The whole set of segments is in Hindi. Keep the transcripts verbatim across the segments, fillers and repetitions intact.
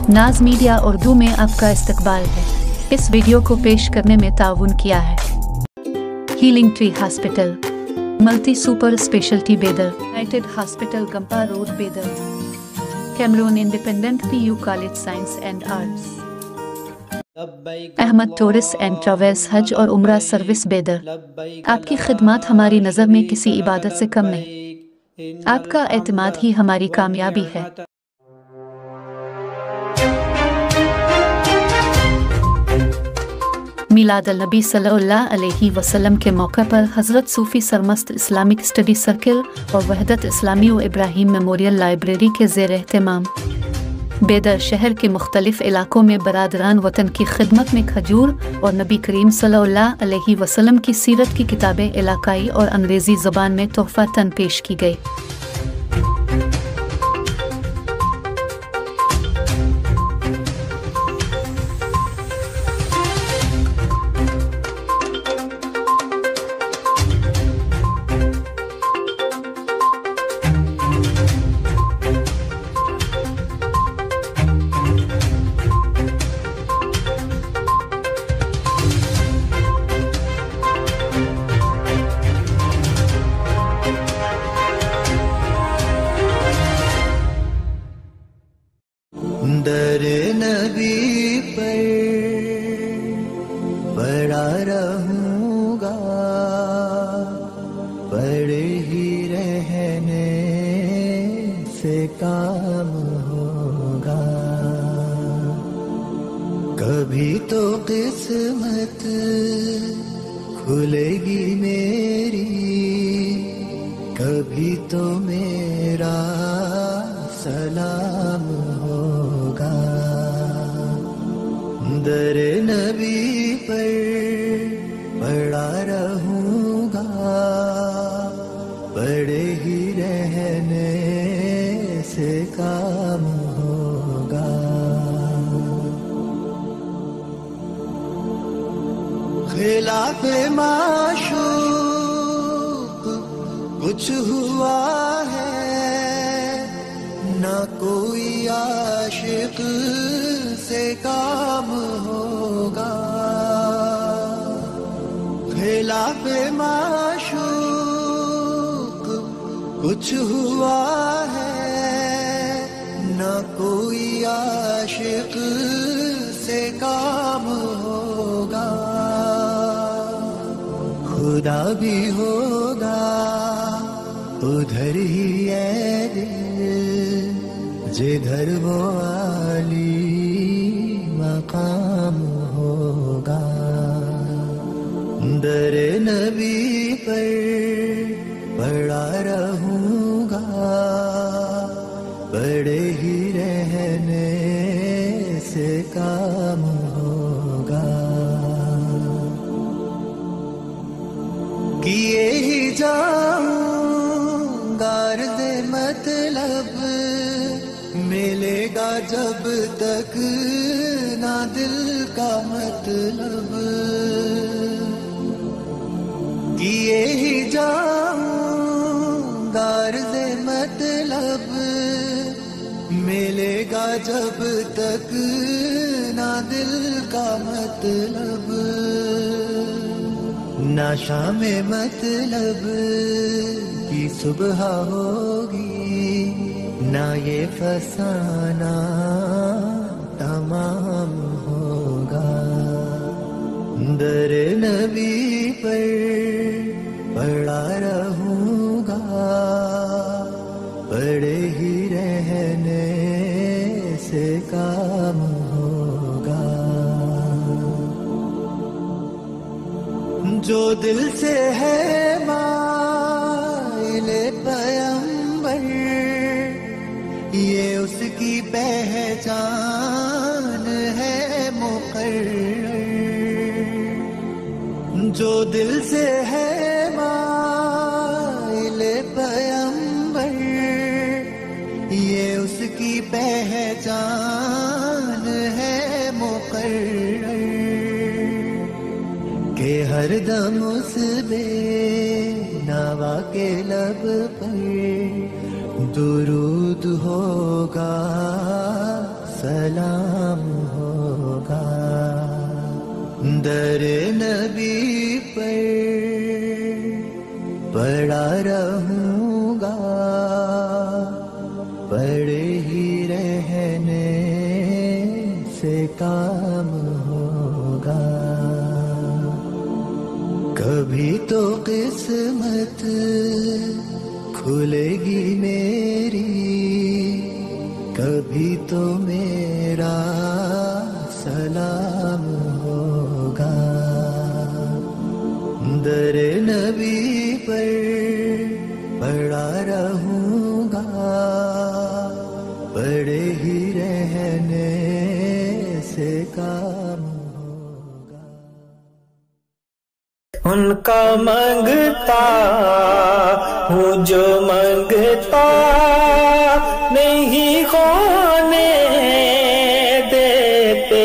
नाज मीडिया उर्दू में आपका इस्तकबाल है। इस वीडियो को पेश करने में ताउन किया है healing tree hospital, multi super speciality Bidar, united hospital Gumpa road Bidar, कैमरून independent P U college science and arts, Ahmed tourist and travels हज और उम्रा सर्विस बेदर। आपकी खिदमत हमारी नज़र में किसी इबादत से कम नहीं। आपका एतमाद ही हमारी कामयाबी है। मिलाद नबी सल्लल्लाहु अलैहि वसल्लम के मौका पर Hazrat Sufi Sarmast Islamic study circle और वहदत इस्लामी व इब्राहिम मेमोरियल लाइब्रेरी के ज़ेर एहतमाम बेदर शहर के मुख्तलिफ इलाकों में बरादरान वतन की खिदमत में खजूर और नबी करीम सल्लल्लाहु अलैहि वसल्लम की सीरत की किताबें इलाकाई और अंग्रेज़ी ज़बान में तोहफ़ा तन पेश की गई। दर नबी पर पड़ा रहूंगा, पड़े ही रहने से काम होगा। कभी तो किस्मत खुलेगी मेरी, कभी तो मेरा सलाम होगा। दर नबी पर पड़ा रहूंगा, पड़े ही रहने से काम होगा। खिलाफ माशूक कुछ हुआ है, ना कोई आशिक से काम होगा। खिलाफ माशूक कुछ हुआ है, ना कोई आशिक से काम होगा। खुदा भी होगा उधर ही है दिल, जिधर वो आली मकाम होगा। दर नबी पर पड़ा रहूंगा, पड़े ही रहने से काम होगा। किए ही जाऊंगा अर्ज़ मतलब, मिलेगा जब तक ना दिल का मतलब। किए ही जाऊंगा अर्ज़ मतलब, मिलेगा जब तक ना दिल का मतलब। ना शाम मतलब की सुबह होगी, ना ये फसाना तमाम होगा। दर नबी पर पड़ा रहूंगा, पड़े ही रहने से काम होगा। जो दिल से है माइले पैगंबर, ये उसकी पहचान है मुकर्रर। जो दिल से है माइले पैगंबर, ये उसकी पहचान है मुकर्रर। के हर दम उस बेनवा के लब पर दुरूद होगा सलाम होगा। दर नबी पर पड़ा रहूंगा, पड़े ही रहने से काम होगा। कभी तो किस्मत खुलेगी मेरी, कभी तो मेरा सलाम होगा। दर नबी पर पड़ा रहूंगा, पड़े ही रहने से काम होगा। उनका मांगता हूँ जो मांगता नहीं होने देते,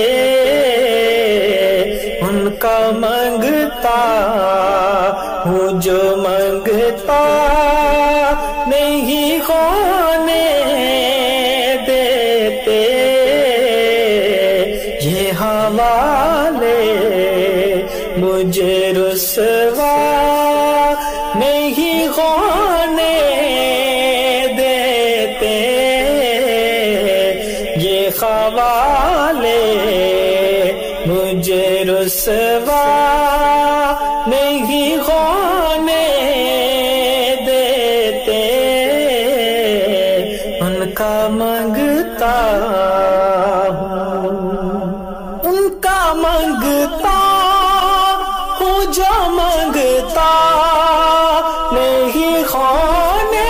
उनका मांगता हूँ जो मांगता नहीं होने देते। ये हवाले मुझे रुसवा नहीं होने देते, ये हवाले मुझे रुसवा नहीं होने देते। उनका मांगता हूँ, उनका मांगता हूँ जो मांगता नहीं होने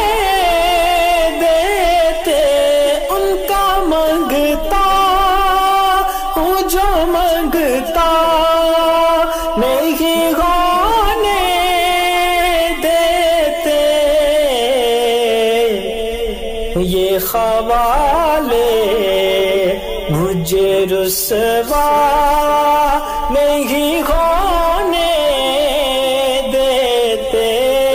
देते। उनका मांगता हूँ जो मांगता नहीं होने देते। ये ख्वाले मुझे रुसवा नहीं होने देते।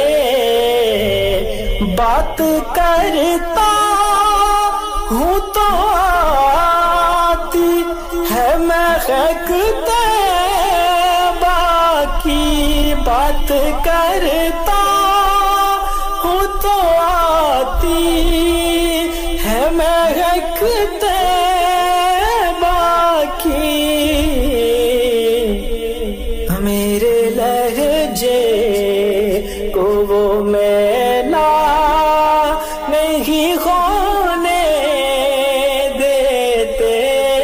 बात करता हूँ तो आती है महक बाकी, बात करता हूँ तो आती है महक बाकी। मेरे लहजे को वो मैला नहीं होने देते।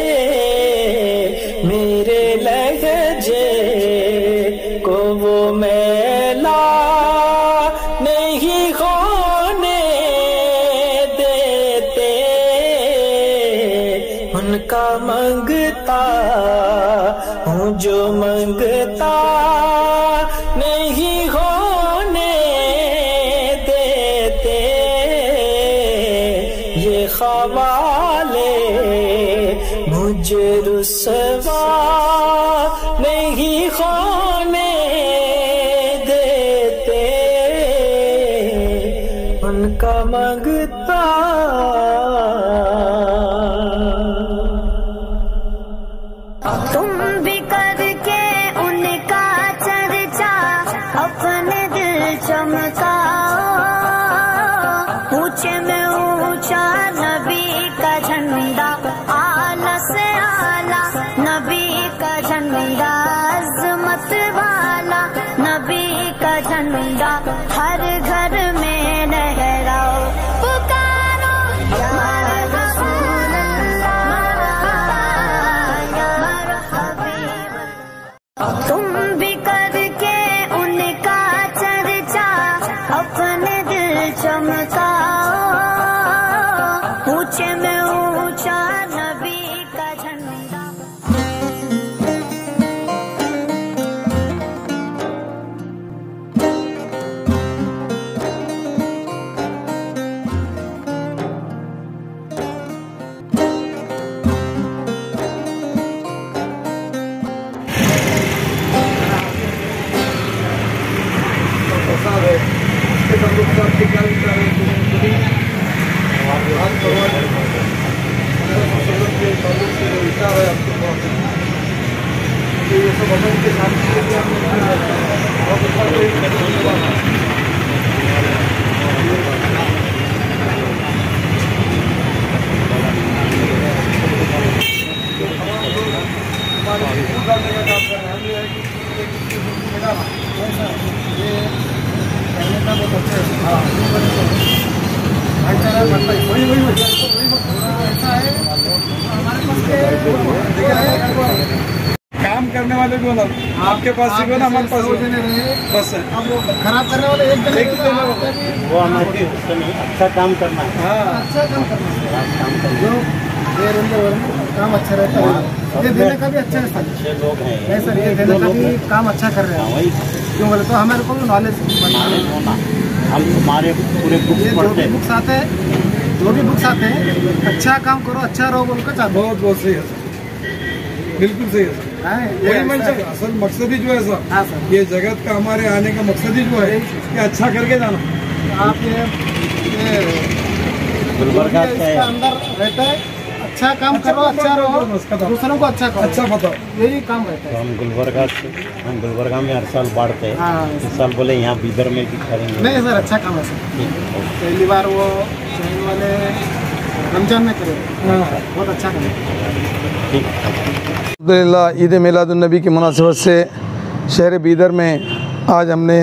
मेरे लहजे को वो मैला नहीं होने देते। उनका मांगता हूँ जो मांगता नहीं होने देते। ये ख्वाले मुझे रुसवा नहीं होने देते। उनका मांगता तुम भी करके उनका चर्चा अपने दिल चमकाओ। ऊंचे में ऊंचा नबी का झंडा, आला से आला नबी का झंडा, अज़मत वाला नबी का झंडा हर घर में लहराओ। पुकारो या रसूल अल्लाह, तुम भी करके उनका चर्चा अपने दिल चमकाओ। ऊंचे में ऊंचा नबी का झंडा। Gracias. विचार है आपको? ये सब अमन के साथ काम करने वाले भी होना, आपके पास सीखो ना, हमारे पास बस है। अब वो खराब करने वाले एक जने वो हमारे अच्छा काम करना है। हाँ, अच्छा काम करना जो काम अच्छा रहता है, ये देने का भी अच्छा है सर। लोग हैं सर, ये देने का भी काम अच्छा कर रहे हैं। क्यों बोले तो हमारे को भी नॉलेज होना, हम हमारे पूरे बुक्स आते हैं, जो भी बुक्स आते हैं, अच्छा काम करो, अच्छा रहो बोल कर। बहुत बहुत सही है सर, बिल्कुल सही है सर। वही मंशा असल मकसद ही जो है सर, हाँ सर, ये जगत का हमारे आने का मकसद ही जो है कि अच्छा करके जाना। आप ये गुलबर्गा के अंदर रहता है, अच्छा काम करो, अच्छा रहो, दूसरों को अच्छा करो, अच्छा बताओ, यही काम रहता है। हम गुलबर्गा से हम गुलबर्गा में हर साल बाढ़ते हैं। हाँ, इस साल बोले यहाँ बीदर में भी करेंगे। नहीं सर, अच्छा काम है सर। पहली बार वो शहर वाले रमजान में करें, बहुत अच्छा काम है। ठीक अल्हम्दुलिल्लाह, ईद मिलादुन्नबी की मुनासिबत से शहर बीदर में आज हमने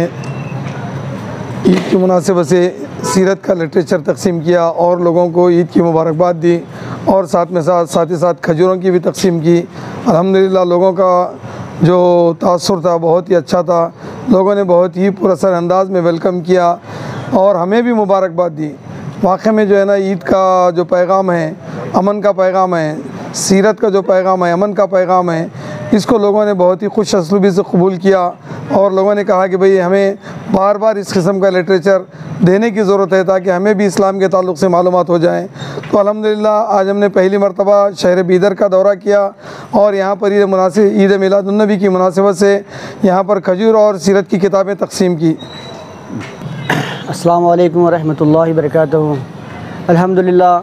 ईद की मुनासिबत से सीरत का लिटरेचर तकसीम किया और लोगों को ईद की मुबारकबाद दी और साथ में साथ साथ ही साथ खजूरों की भी तकसीम की। अल्हम्दुलिल्लाह, लोगों का जो तासुर था बहुत ही अच्छा था, लोगों ने बहुत ही पुरअसर अंदाज में वेलकम किया और हमें भी मुबारकबाद दी। वाक़ई में जो है ना, ईद का जो पैगाम है, अमन का पैगाम है, सीरत का जो पैगाम है, अमन का पैगाम है, इसको लोगों ने बहुत ही खुश असलूबी से कबूल किया और लोगों ने कहा कि भाई हमें बार बार इस किस्म का लिटरेचर देने की ज़रूरत है ताकि हमें भी इस्लाम के ताल्लुक़ से मालूमात हो जाएं। तो अल्हम्दुलिल्लाह, आज हमने पहली मरतबा शहर बीदर का दौरा किया और यहाँ पर ये मुनासिब ईद मिलादुन्नबी की मुनासिबत से यहाँ पर खजूर और सीरत की किताबें तकसीम की। अस्सलाम वालेकुम रहमतुल्लाहि बरकातहू। अल्हम्दुलिल्लाह,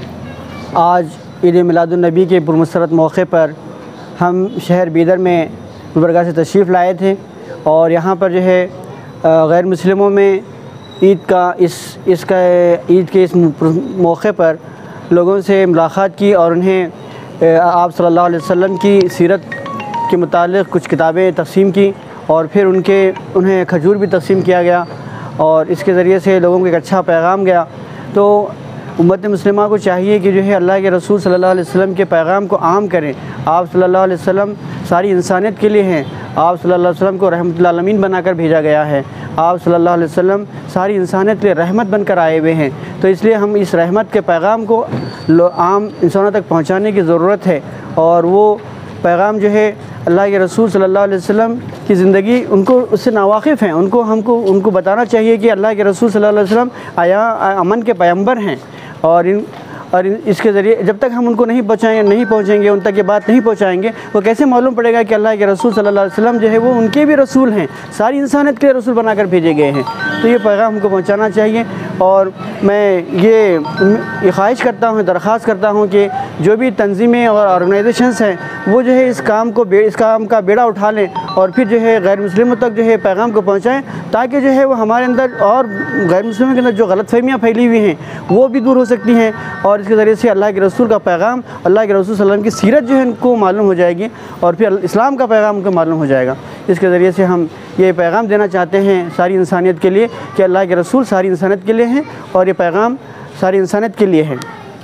आज ईद मिलादुन्नबी के पुरमसरत मौके पर हम शहर बीदर में गुलबर्गा से तशरीफ़ लाए थे और यहाँ पर जो है गैर मुस्लिमों में ईद का इस इसका ईद के इस मौके पर लोगों से मुलाकात की और उन्हें आप सल्लल्लाहु अलैहि वसल्लम की सीरत के मुतालिक कुछ किताबें तक़सीम की और फिर उनके उन्हें खजूर भी तक़सीम किया गया और इसके ज़रिए से लोगों को एक अच्छा पैगाम गया। तो उम्मत मुस्लिमा को चाहिए कि जो है अल्लाह के रसूल सल्लल्लाहु अलैहि वसल्लम के पैगाम को आम करें। आप सल्लल्लाहु अलैहि वसल्लम सारी इंसानियत के लिए हैं। आप सल्लल्लाहु अलैहि वसल्लम को रहमतुल आलमीन बनाकर भेजा गया है। आप सल्लल्लाहु अलैहि वसल्लम सारी इंसानियत के लिए रहमत बनकर आए हुए हैं। तो इसलिए हम इस रहमत के पैगाम को आम इंसानों तक पहुँचाने की ज़रूरत है और वो पैगाम जो है अल्लाह के रसूल सल्लल्लाहु अलैहि वसल्लम की ज़िंदगी उनको उससे नावाकिफ़ हैं, उनको हमको उनको बताना चाहिए कि अल्लाह के रसूल सल्लल्लाहु अलैहि वसल्लम आया अमन के पैगंबर हैं और इन और इसके ज़रिए जब तक हम उनको नहीं पहुँचाएंगे नहीं पहुँचेंगे उन तक ये बात नहीं पहुँचाएंगे, वो कैसे मालूम पड़ेगा कि अल्लाह के रसूल सल्लल्लाहु अलैहि वसल्लम जो है वो उनके भी रसूल हैं, सारी इंसानियत के रसूल बनाकर भेजे गए हैं। तो ये पैगाम हमको पहुँचाना चाहिए और मैं ये ये ख्वाहिश करता हूँ, दरख्वास्त करता हूँ कि जो भी तंजीमें और ऑर्गेनाइजेशंस हैं वो जो है इस काम को इस काम का बेड़ा उठा लें और फिर जो है गैर मुस्लिमों तक जो है पैगाम को पहुँचाएँ ताकि जो है वो हमारे अंदर और गैर मुस्लिमों के अंदर जो गलतफहमियाँ फैली हुई हैं वो भी दूर हो सकती हैं और इसके ज़रिए से अल्लाह के रसूल का पैगाम, अल्लाह के रसूल सल्लल्लाहु अलैहि वसल्लम की सीरत जो है उनको मालूम हो जाएगी और फिर इस्लाम का पैगाम उनको मालूम हो जाएगा। इसके ज़रिए से हम ये पैगाम देना चाहते हैं सारी इंसानियत के लिए कि अल्लाह के रसूल सारी इंसानियत के लिए हैं और ये पैगाम सारी इंसानियत के लिए है।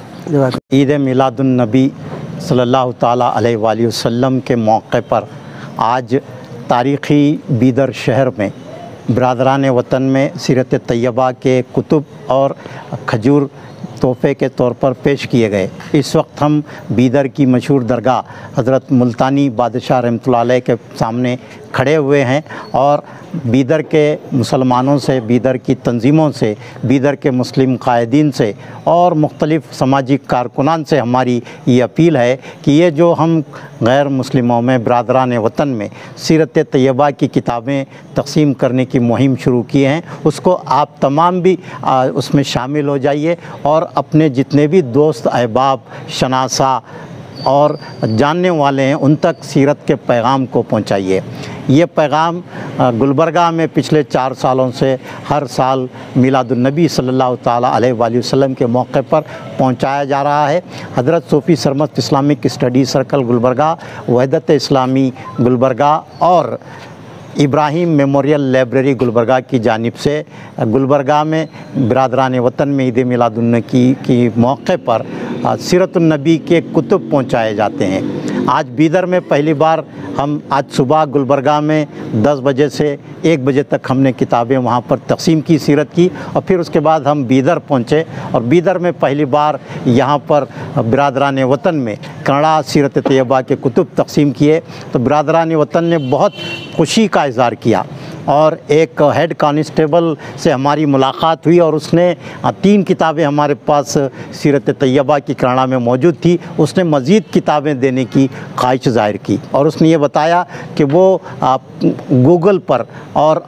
ईद मिलादुन्नबी सल्लल्लाहु ताला अलैहि वसल्लम के मौके पर आज तारीख़ी बीदर शहर में बरादरान वतन में सीरत तैयबा के कुतुब और खजूर तोहफ़े के तौर पर पेश किए गए। इस वक्त हम बीदर की मशहूर दरगाह हज़रत मुल्तानी बादशाह रहमतुल्लाह अलैह के सामने खड़े हुए हैं और बीदर के मुसलमानों से, बीदर की तंजीमों से, बीदर के मुस्लिम कायदीन से और मुख्तलिफ़ समाजी कारकुनान से हमारी ये अपील है कि ये जो हम गैर मुस्लिमों में बरादरान वतन में सीरत तैयबा की किताबें तक़सीम करने की मुहिम शुरू की हैं उसको आप तमाम भी आ, उसमें शामिल हो जाइए और अपने जितने भी दोस्त अहबाब शनासा और जानने वाले हैं उन तक सीरत के पैगाम को पहुंचाइए। ये पैगाम गुलबर्गा में पिछले चार सालों से हर साल मिलादुन्नबी सल्लल्लाहु ताला अलैहि वसल्लम के मौके पर पहुंचाया जा रहा है। Hazrat Sufi Sarmast Islamic study circle Gulbarga, Wahdat Islami Gulbarga और इब्राहिम मेमोरियल लाइब्रेरी गुलबर्गा की जानिब से गुलबर्गा में बिरादरान वतन में ईद मिलादुन्नबी की मौके पर सीरतुन्नबी के कुतुब पहुंचाए जाते हैं। आज बीदर में पहली बार हम आज सुबह गुलबर्गा में दस बजे से एक बजे तक हमने किताबें वहाँ पर तकसीम की सीरत की और फिर उसके बाद हम बीदर पहुँचे और बीदर में पहली बार यहाँ पर बिरादरान वतन में कन्नड़ा सीरत तैयबा के कुतुब तकसीम किए। तो बिरादरान वतन ने बहुत खुशी का इज़हार किया और एक हेड कांस्टेबल से हमारी मुलाकात हुई और उसने तीन किताबें हमारे पास सीरत तैयबा की कन्नड़ा में मौजूद थी, उसने मज़ीद किताबें देने की ख्वाहिश ज़ाहिर की और उसने ये बताया कि वो गूगल पर और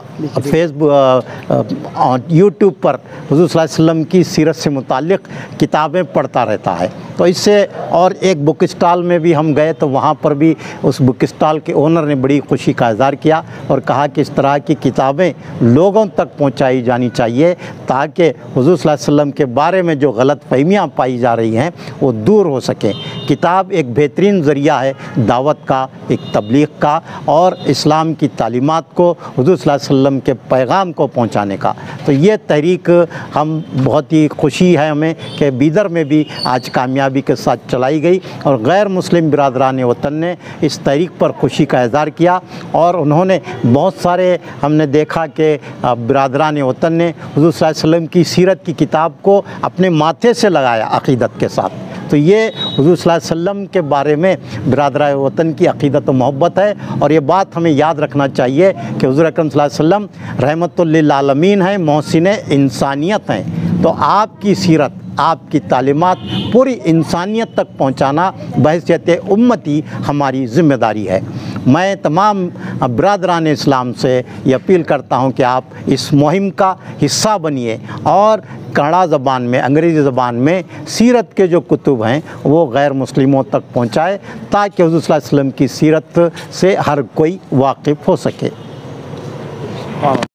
फेसबुक यूट्यूब पर हुज़ूर सल्लल्लाहु अलैहि वसल्लम की सीरत से मुताल्लिक़ किताबें पढ़ता रहता है। तो इससे और एक बुक स्टॉल में भी हम गए तो वहाँ पर भी उस बुक स्टॉल के ओनर ने बड़ी खुशी का इज़हार किया और कहा कि इस तरह की किताबें लोगों तक पहुँचाई जानी चाहिए ताकि हुज़ूर सल्लल्लाहु अलैहि वसल्लम के बारे में जो गलत फहमियाँ पाई जा रही हैं वो दूर हो सकें। किताब एक बेहतरीन ज़रिया है दावत का, एक तबलीग का और इस्लाम की तालीमात को हुज़ूर सल्लल्लाहु अलैहि वसल्लम के पैगाम को पहुँचाने का। तो ये तहरीक हम बहुत ही खुशी है हमें कि बीदर में भी आज कामयाबी के साथ चलाई गई और गैर मुस्लिम बिरादरान वतन ने इस तहरीक पर खुशी का इज़हार किया और उन्होंने बहुत सारे हमने देखा कि बिरादरान वतन ने हुज़ूर सल्लल्लाहु अलैहि वसल्लम की सीरत की किताब को अपने माथे से लगाया अक़ीदत के साथ। तो ये हुज़ूर सल्लल्लाहु अलैहि वसल्लम के बारे में बिरादरान वतन की अक़ीदत और मोहब्बत है और ये बात हमें याद रखना चाहिए कि हुज़ूर अकरम सल्लल्लाहु अलैहि वसल्लम रहमतुल लिल आलमीन हैं, मोहसिन इंसानियत हैं। तो आपकी सीरत, आपकी तालीमात पूरी इंसानियत तक पहुँचाना बहैसियत उम्मती हमारी ज़िम्मेदारी है। मैं तमाम बिरादरान इस्लाम से ये अपील करता हूँ कि आप इस मुहिम का हिस्सा बनिए और कन्नड़ा ज़बान में, अंग्रेज़ी ज़बान में सीरत के जो कुतुब हैं वो गैर मुस्लिमों तक पहुँचाए ताकि हुज़ूर सल्लल्लाहु अलैहि वसल्लम की सीरत से हर कोई वाकिफ़ हो सके।